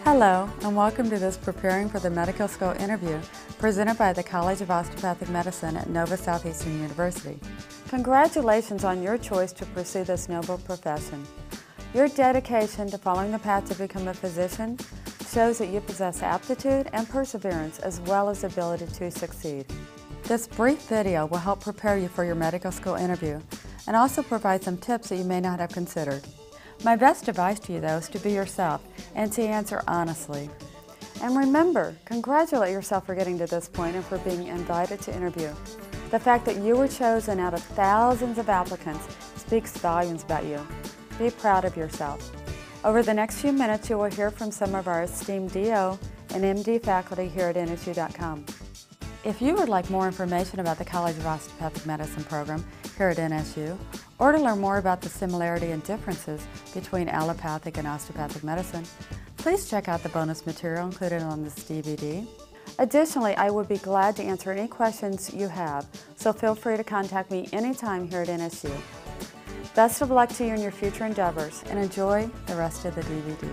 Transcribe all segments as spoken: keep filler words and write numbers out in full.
Hello, and welcome to this Preparing for the Medical School interview presented by the College of Osteopathic Medicine at Nova Southeastern University. Congratulations on your choice to pursue this noble profession. Your dedication to following the path to become a physician shows that you possess aptitude and perseverance as well as the ability to succeed. This brief video will help prepare you for your medical school interview and also provide some tips that you may not have considered. My best advice to you, though, is to be yourself and to answer honestly. And remember, congratulate yourself for getting to this point and for being invited to interview. The fact that you were chosen out of thousands of applicants speaks volumes about you. Be proud of yourself. Over the next few minutes, you will hear from some of our esteemed D O and M D faculty here at N S U dot com. If you would like more information about the College of Osteopathic Medicine program here at N S U, or to learn more about the similarity and differences between allopathic and osteopathic medicine, please check out the bonus material included on this D V D. Additionally, I would be glad to answer any questions you have, so feel free to contact me anytime here at N S U. Best of luck to you in your future endeavors, and enjoy the rest of the D V D.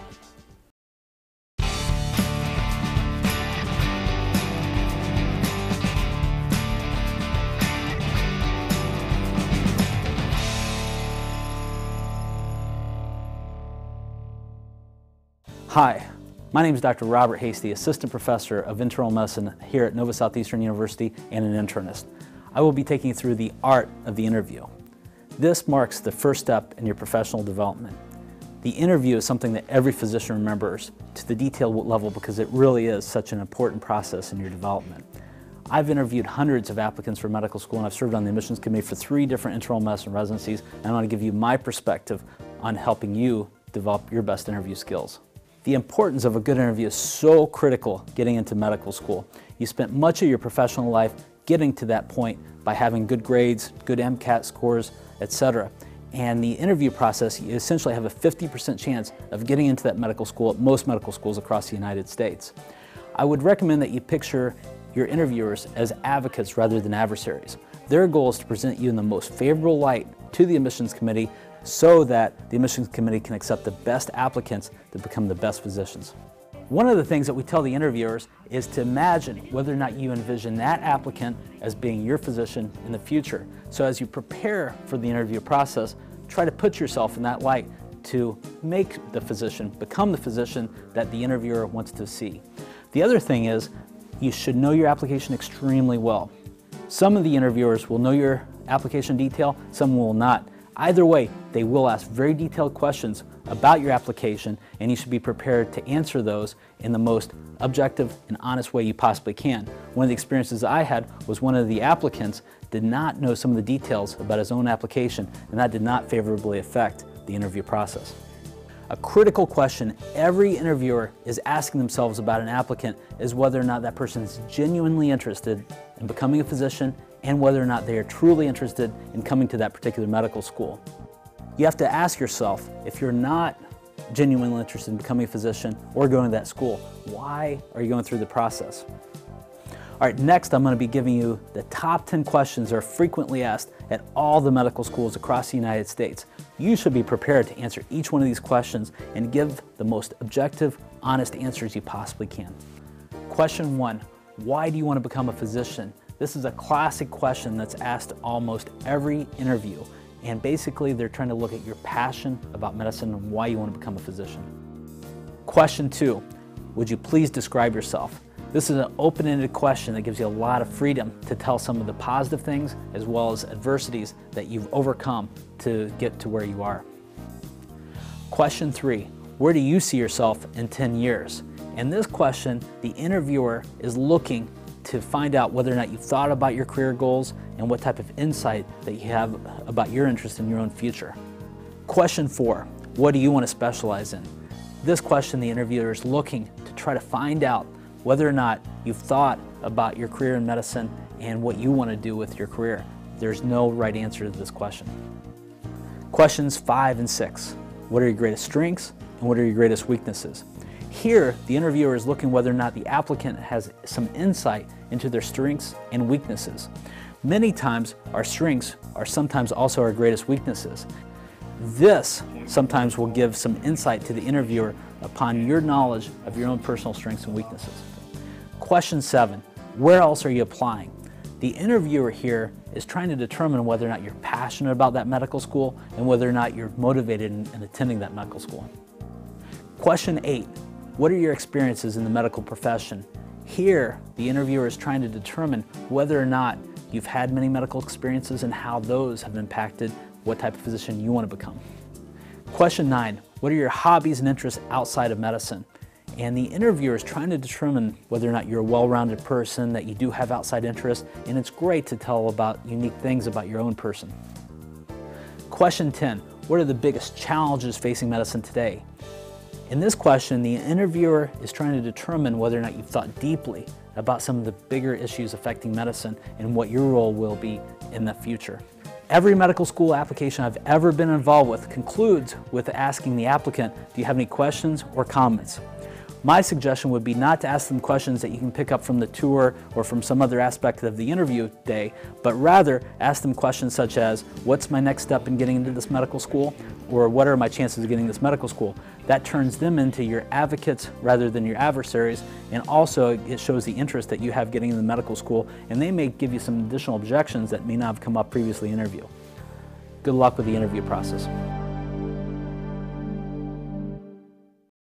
Hi, my name is Doctor Robert Hasty, Assistant Professor of Internal Medicine here at Nova Southeastern University and an internist. I will be taking you through the art of the interview. This marks the first step in your professional development. The interview is something that every physician remembers to the detailed level because it really is such an important process in your development. I've interviewed hundreds of applicants for medical school, and I've served on the admissions committee for three different internal medicine residencies, and I want to give you my perspective on helping you develop your best interview skills. The importance of a good interview is so critical getting into medical school. You spent much of your professional life getting to that point by having good grades, good MCAT scores, et cetera. And the interview process, you essentially have a fifty percent chance of getting into that medical school at most medical schools across the United States. I would recommend that you picture your interviewers as advocates rather than adversaries. Their goal is to present you in the most favorable light to the admissions committee so that the admissions committee can accept the best applicants to become the best physicians. One of the things that we tell the interviewers is to imagine whether or not you envision that applicant as being your physician in the future. So as you prepare for the interview process, try to put yourself in that light to make the physician, become the physician that the interviewer wants to see. The other thing is, you should know your application extremely well. Some of the interviewers will know your application detail, some will not. Either way, they will ask very detailed questions about your application, and you should be prepared to answer those in the most objective and honest way you possibly can. One of the experiences I had was one of the applicants did not know some of the details about his own application, and that did not favorably affect the interview process. A critical question every interviewer is asking themselves about an applicant is whether or not that person is genuinely interested in becoming a physician and whether or not they are truly interested in coming to that particular medical school. You have to ask yourself, if you're not genuinely interested in becoming a physician or going to that school, why are you going through the process? All right, next I'm going to be giving you the top ten questions that are frequently asked at all the medical schools across the United States. You should be prepared to answer each one of these questions and give the most objective, honest answers you possibly can. Question one, why do you want to become a physician? This is a classic question that's asked almost every interview, and basically they're trying to look at your passion about medicine and why you want to become a physician. Question two, would you please describe yourself? This is an open-ended question that gives you a lot of freedom to tell some of the positive things as well as adversities that you've overcome to get to where you are. Question three, where do you see yourself in ten years? In this question, the interviewer is looking to find out whether or not you've thought about your career goals and what type of insight that you have about your interest in your own future. Question four, what do you want to specialize in? This question, the interviewer is looking to try to find out whether or not you've thought about your career in medicine and what you want to do with your career. There's no right answer to this question. Questions five and six, what are your greatest strengths and what are your greatest weaknesses? Here, the interviewer is looking whether or not the applicant has some insight into their strengths and weaknesses. Many times, our strengths are sometimes also our greatest weaknesses. This sometimes will give some insight to the interviewer upon your knowledge of your own personal strengths and weaknesses. Question seven, where else are you applying? The interviewer here is trying to determine whether or not you're passionate about that medical school and whether or not you're motivated in, in attending that medical school. Question eight, what are your experiences in the medical profession? Here, the interviewer is trying to determine whether or not you've had many medical experiences and how those have impacted what type of physician you want to become. Question nine, what are your hobbies and interests outside of medicine? And the interviewer is trying to determine whether or not you're a well-rounded person, that you do have outside interests, and it's great to tell about unique things about your own person. Question ten, what are the biggest challenges facing medicine today? In this question, the interviewer is trying to determine whether or not you've thought deeply about some of the bigger issues affecting medicine and what your role will be in the future. Every medical school application I've ever been involved with concludes with asking the applicant, do you have any questions or comments? My suggestion would be not to ask them questions that you can pick up from the tour or from some other aspect of the interview day, but rather ask them questions such as, what's my next step in getting into this medical school? Or what are my chances of getting this medical school? That turns them into your advocates rather than your adversaries, and also it shows the interest that you have getting into the medical school, and they may give you some additional objections that may not have come up previously in the interview. Good luck with the interview process.